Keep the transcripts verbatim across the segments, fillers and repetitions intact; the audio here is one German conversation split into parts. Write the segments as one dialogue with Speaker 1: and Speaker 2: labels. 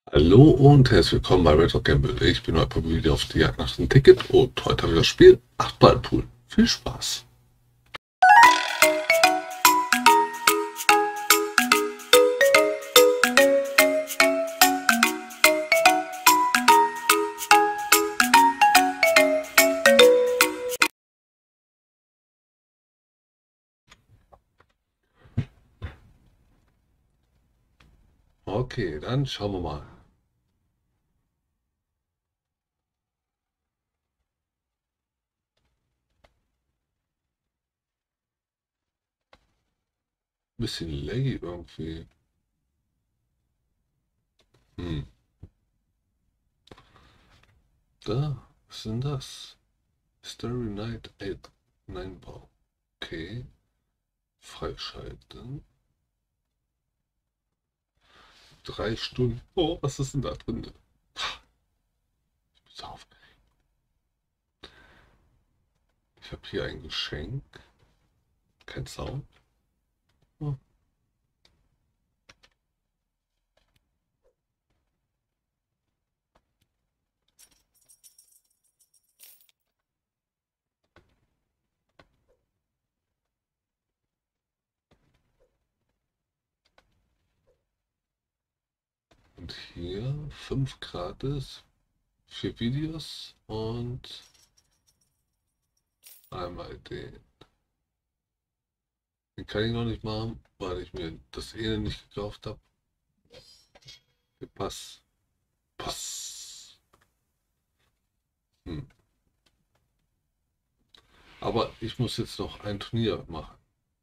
Speaker 1: Hallo und herzlich willkommen bei Retro Gamble. Ich bin heute wieder auf die Jagd nach dem Ticket und heute habe ich das Spiel acht Ball Pool. Viel Spaß! Okay, dann schauen wir mal. Bisschen laggy irgendwie. Hm. Da, was ist denn das? Starry Night acht neun Bau. Okay, freischalten. Drei Stunden. Oh, was ist denn da drin? Ich bin so aufgeregt. Ich habe hier ein Geschenk. Kein Sound. Oh. Und hier fünf gratis. Vier Videos und einmal den. Den kann ich noch nicht machen, weil ich mir das eh nicht gekauft habe. Pass. Pass. Hm. Aber ich muss jetzt noch ein Turnier machen.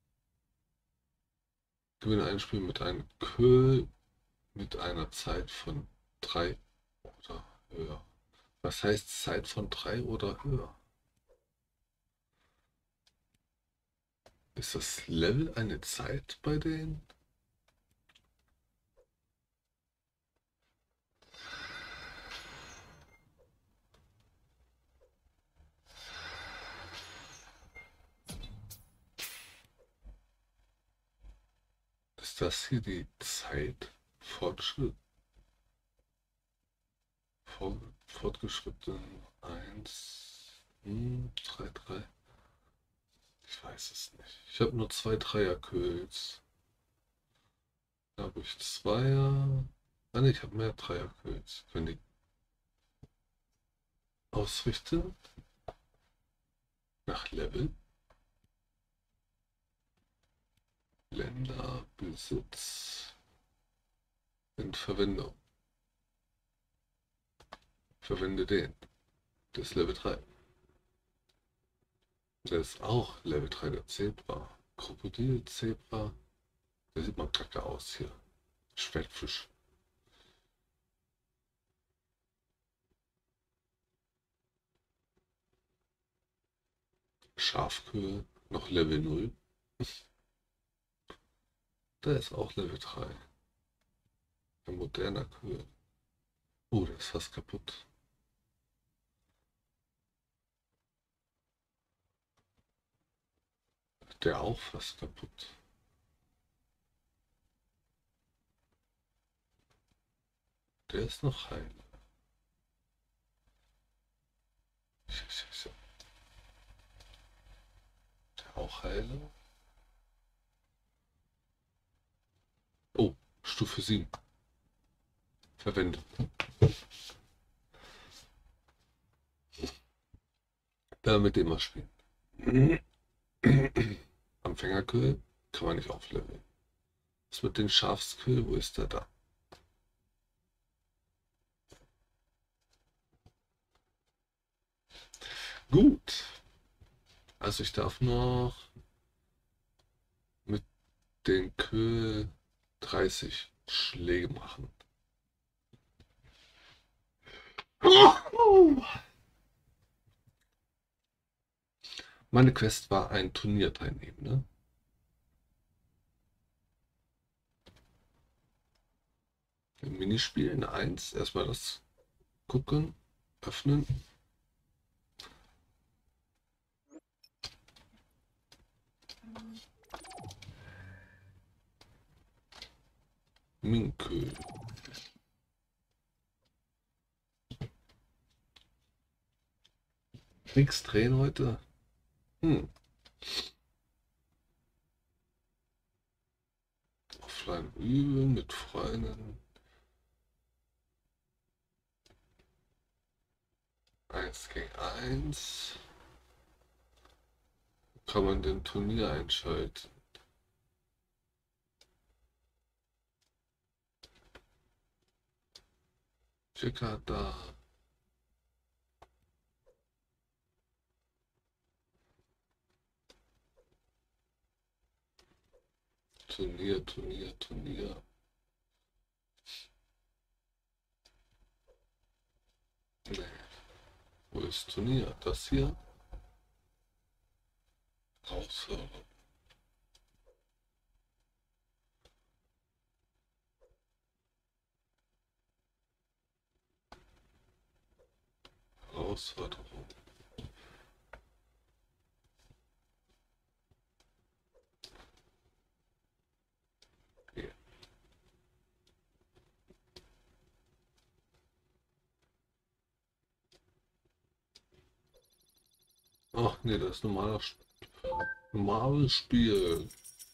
Speaker 1: Gewinne ein Spiel mit einem Köhl mit einer Zeit von drei oder höher. Was heißt Zeit von drei oder höher? Ist das Level eine Zeit bei denen? Ist das hier die Zeit? Fortschritt? Fort, fortgeschritten eins, drei, drei. Ich weiß es nicht. Ich habe nur zwei Dreierköls. Da habe ich Zweier. Ah, ne, ich habe mehr Dreierköls. Wenn die ausrichten nach Level, Länder, Besitz, in Verwendung. Verwende den. Der ist Level drei. Der ist auch Level drei, der Zebra. Krokodil, Zebra. Der sieht mal kacke aus hier. Schwertfisch. Schafköhl, noch Level null. Der ist auch Level drei. Ein moderner Köhl. Oh, der ist fast kaputt. Der auch fast kaputt. Der ist noch heil. Der auch heile. Oh, Stufe sieben. Verwendet. Da mit dem mal spielen. Anfängerköhl kann man nicht aufleveln. Was mit den Schafsköhl? Wo ist der da? Gut. Also ich darf noch mit den Köhl dreißig Schläge machen. Meine Quest war ein Turnier teilnehmen, ne? Ein Minispiel in eins. Erstmal das gucken, öffnen. Minköhl. Nix drehen heute? Hm. Offline üben mit Freunden. Eins gegen eins. Kann man den Turnier einschalten? Checker da. Turnier, Turnier, Turnier. Nee. Wo ist Turnier? Das hier? Raushören. Herausforderung. Hier. Ach nee, das ist normaler, normales Spiel.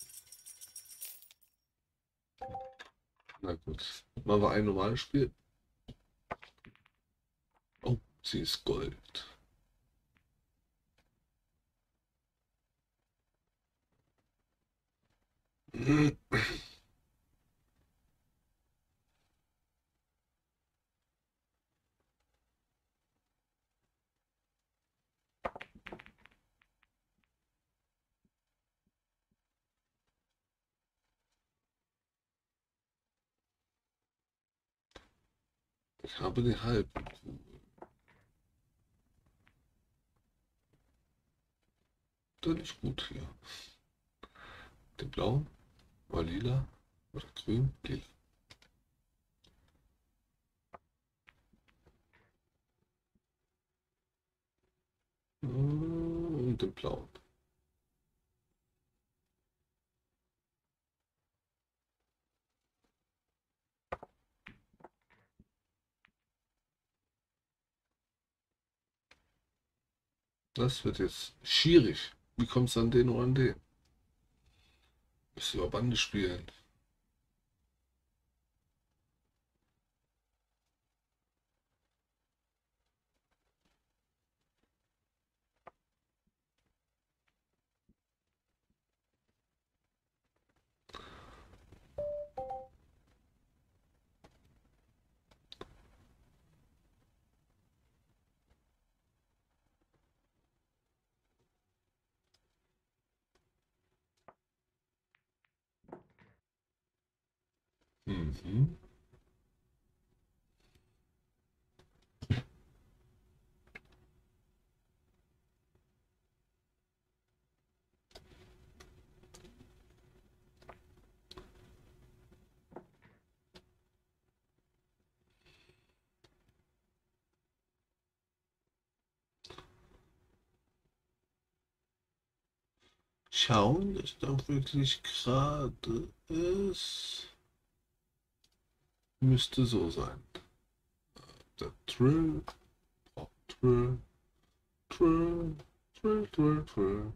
Speaker 1: Na gut. Machen wir ein normales Spiel. Oh, sie ist Gold. Ich habe die halben. Das ist gut hier. Den blauen? Oder lila? Oder grün? Lila. Und den blauen. Das wird jetzt schwierig. Wie kommst du an den oder an den? Müsst über Bande spielen. Mhm. Schauen, dass da wirklich gerade ist. Müsste so sein. Der Trill, oh, Trill, Trill, Trill, Trill, Trill.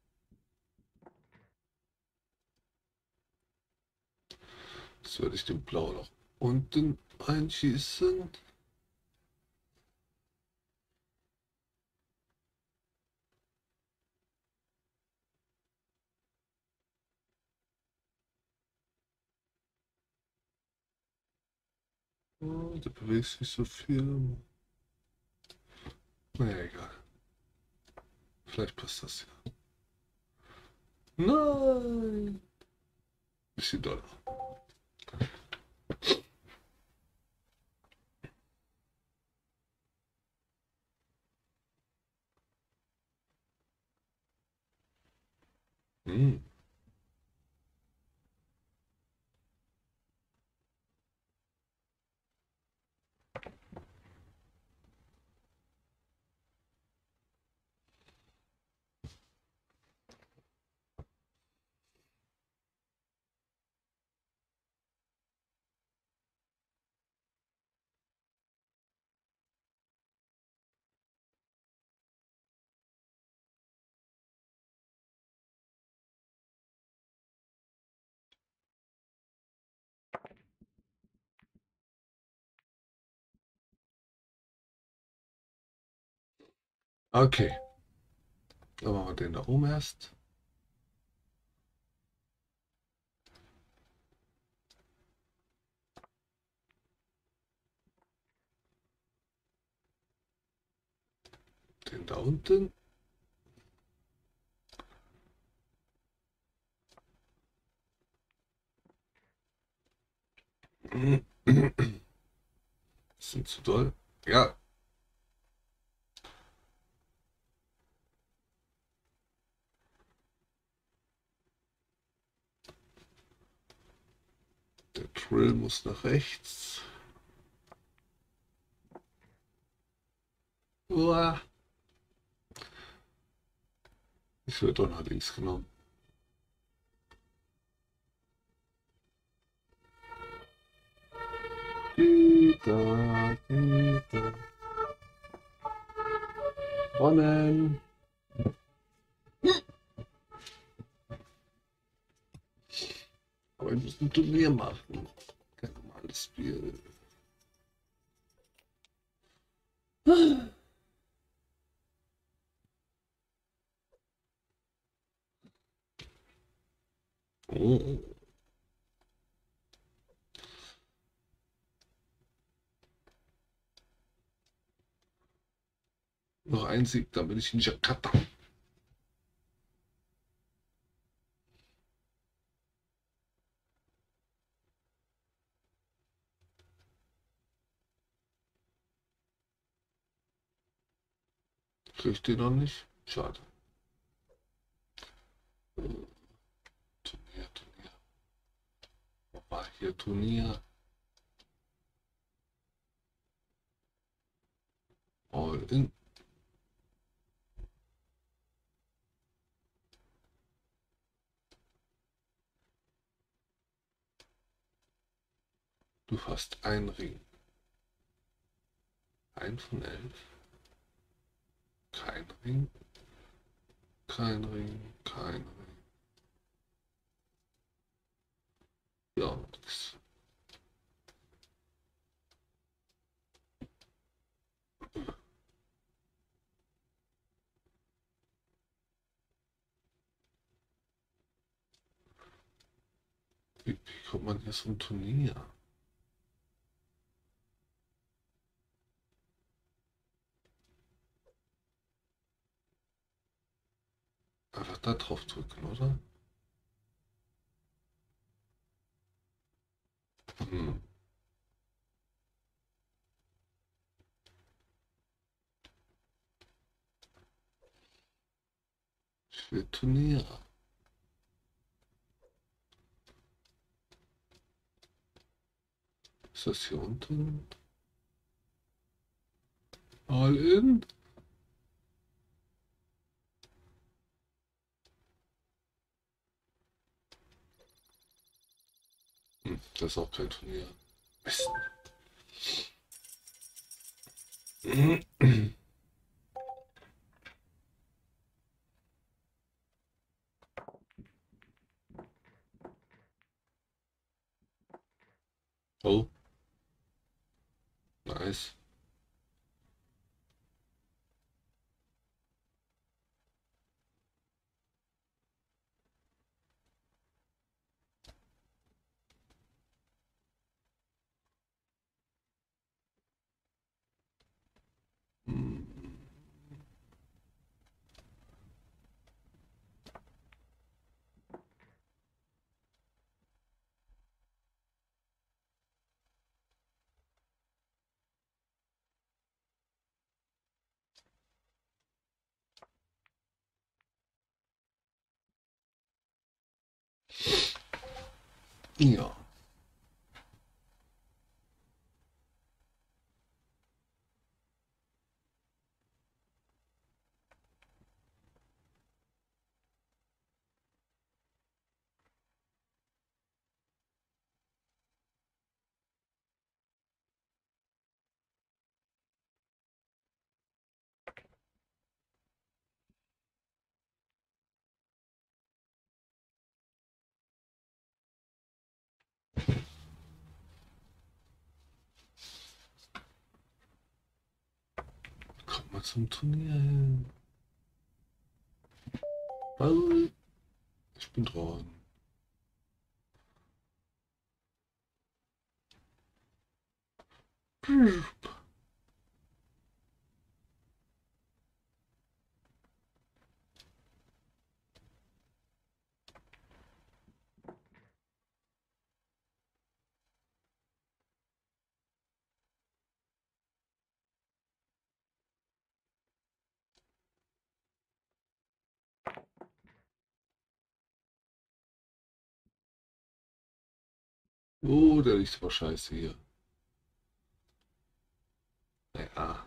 Speaker 1: Jetzt werde ich den Blau noch unten einschießen. Oh, der bewegt sich so viel. Naja, egal. Vielleicht passt das ja. Nein! Bisschen doller. Hm. Okay, dann machen wir den da oben erst. Den da unten. Sind zu doll. Ja, der Drill muss nach rechts. Uah. Ich werde doch nach links genommen. Güter, Güter. Ronnen. Aber ich muss ein Turnier machen. Kein normales Spiel. Oh. Noch ein Sieg, dann bin ich in Jakarta. Krieg ich den noch nicht? Schade. Turnier, Turnier. Wo war hier Turnier? All in. Du hast einen Ring. Ein von elf. Kein Ring. Kein Ring. Kein Ring. Ja, nix. Wie, wie kommt man hier zum Turnier? Einfach da drauf drücken, oder? Hm. Ich will Turnier. Ist das hier unten? All in? Hm, das ist auch kein Turnier. Mist. Oh, nice. Hm. Ja. zum Turnier hin. Also, ich bin dran. Oh, der liegt aber scheiße hier. Naja,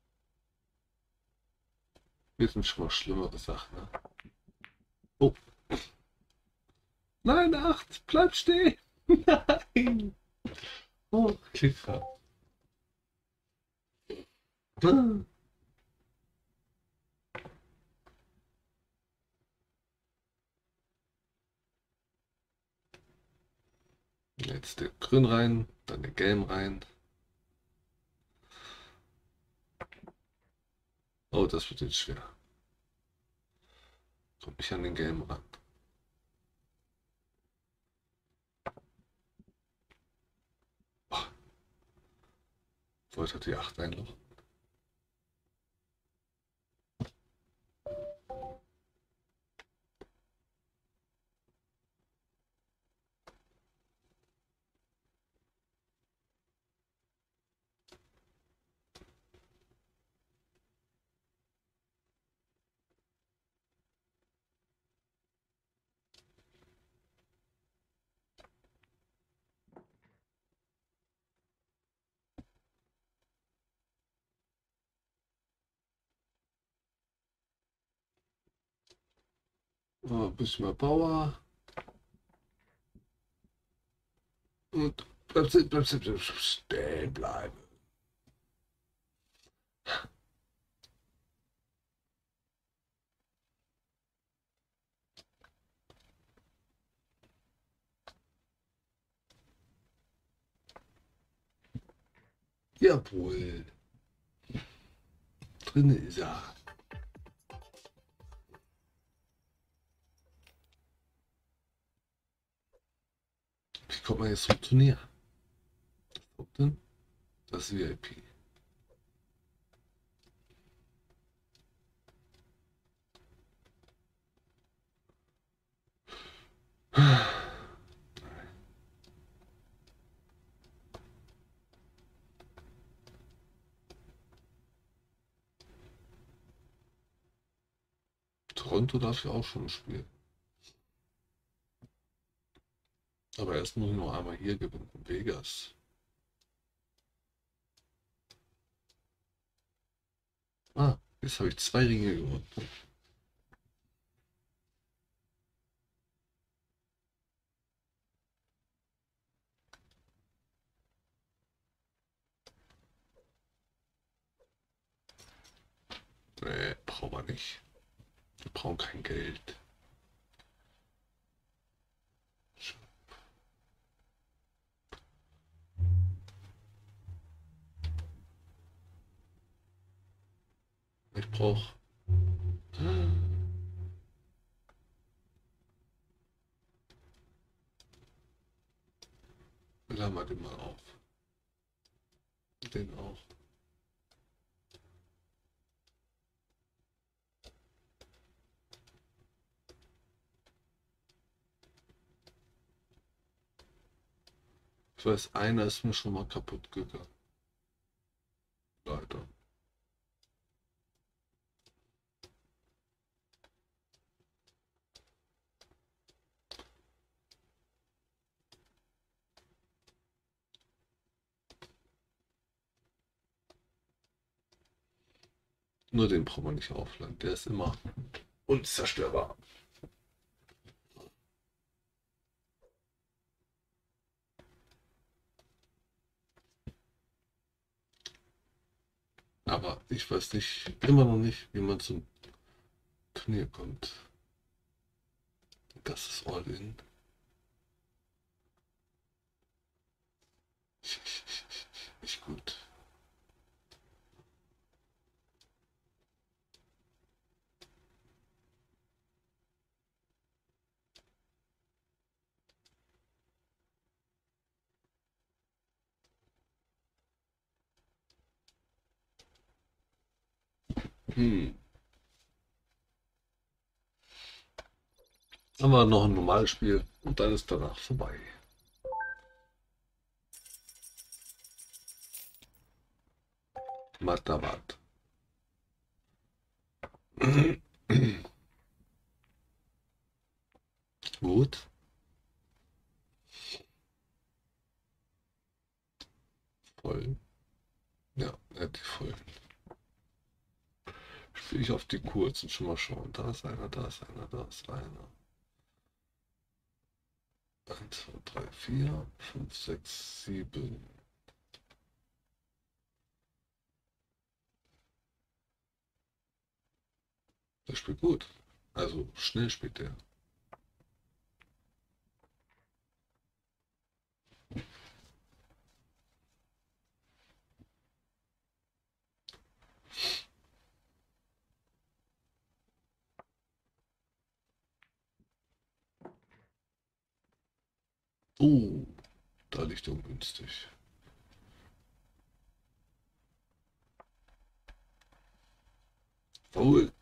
Speaker 1: wir sind schon mal schlimmere Sachen, ne? Oh, nein, acht, bleib stehen. Nein. Oh, Klicker. Jetzt der Grün rein, dann der Gelb rein. Oh, das wird jetzt schwer. Kommt nicht an den Gelben ran. Oh, wollte die acht einloggen. Oh, ein bisschen mehr Power. Und bleib stehen, bleib stehen, bleib stehen bleiben. Jawohl. Drin ist er. Wie kommt man jetzt zum Turnier? Denn das ist V I P. Toronto darf ja auch schon spielen. Aber erst muss ich noch einmal hier gewinnen. Vegas. Ah, jetzt habe ich zwei Ringe gewonnen. Nee, brauchen wir nicht. Wir brauchen kein Geld. Ich brauche. Laden wir den mal auf. Den auch. Ich weiß, einer ist mir schon mal kaputt gegangen. Leider. Nur den braucht man nicht aufladen. Der ist immer unzerstörbar. Aber ich weiß nicht, immer noch nicht, wie man zum Turnier kommt. Das ist all in. Nicht gut. Hm. Haben wir noch ein normales Spiel und dann ist danach vorbei. Matabat. Gut. Voll. Ja, er hat die vollen. Spiele ich auf die kurzen schon mal schauen. Da ist einer, da ist einer, da ist einer. eins, zwei, drei, vier, fünf, sechs, sieben. Der spielt gut. Also schnell spielt der. Oh, da liegt er ungünstig. Faul.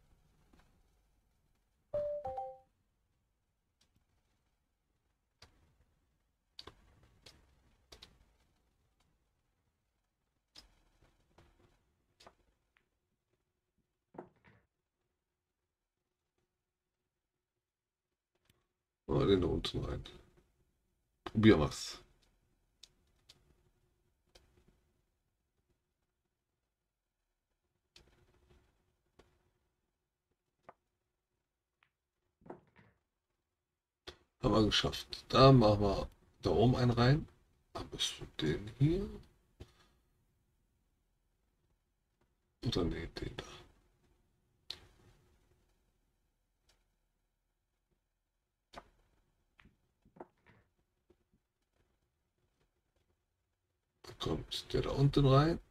Speaker 1: Oh, den da unten rein. Probier was. Haben wir geschafft. Da machen wir da oben einen rein. Am besten den hier. Oder nee, den da. Dann kommt der da unten rein.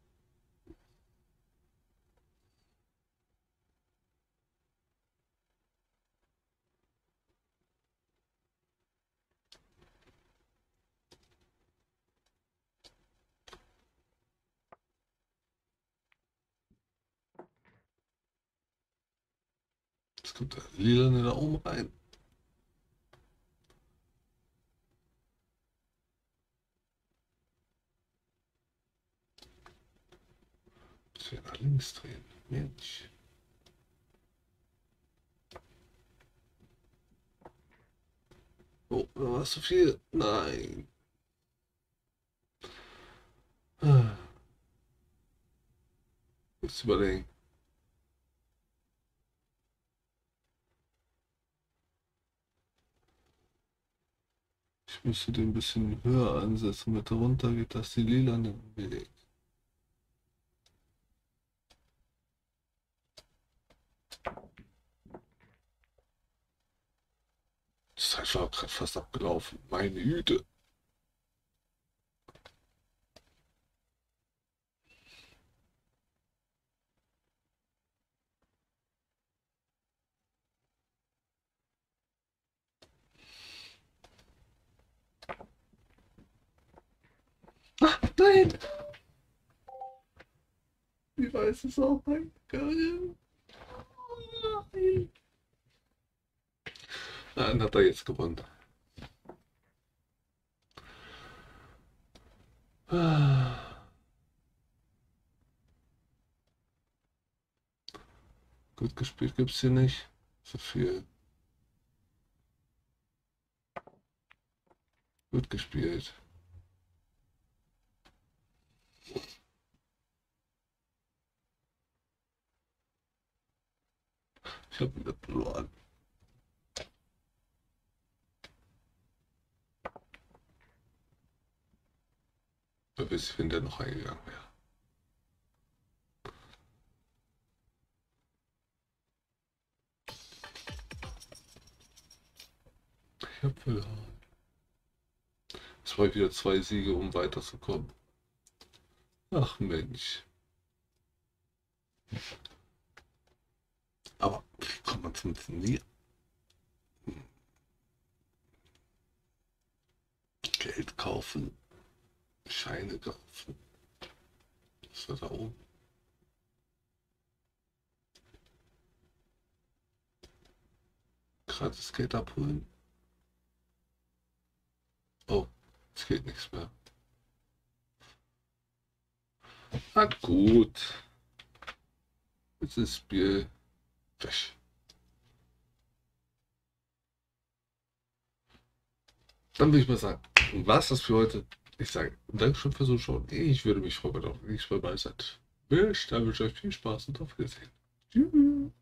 Speaker 1: Jetzt kommt der lila da oben rein. Muss hier nach links drehen. Mensch. Oh, da war es zu viel. Nein. Ah, jetzt überlegen. Ich müsste den ein bisschen höher ansetzen. Mit darunter geht das die lila Weg. Die Zeit war gerade fast abgelaufen. Meine Güte. Ah, nein. Wie weiß es auch reingegangen? Nein. Dann hat er jetzt gewonnen. Ah, gut gespielt gibt's hier nicht. So viel. Gut gespielt. Ich habe wieder verloren. Wer weiß, wenn der noch eingegangen wäre. Ich habe verloren. Jetzt brauche ich wieder zwei Siege, um weiterzukommen. Ach Mensch. Aber wie kann man funktionieren? Geld kaufen, Scheine kaufen. Was war da oben? gratis Geld abholen. Oh, es geht nichts mehr. Ah gut. Jetzt ist das Spiel weg. Dann würde ich mal sagen, war es das für heute. Ich sage Dankeschön fürs Zuschauen. Ich würde mich freuen, wenn ihr auch nächstes Mal dabei seid. Bis dann wünsche ich euch viel Spaß und auf Wiedersehen. Tschüss.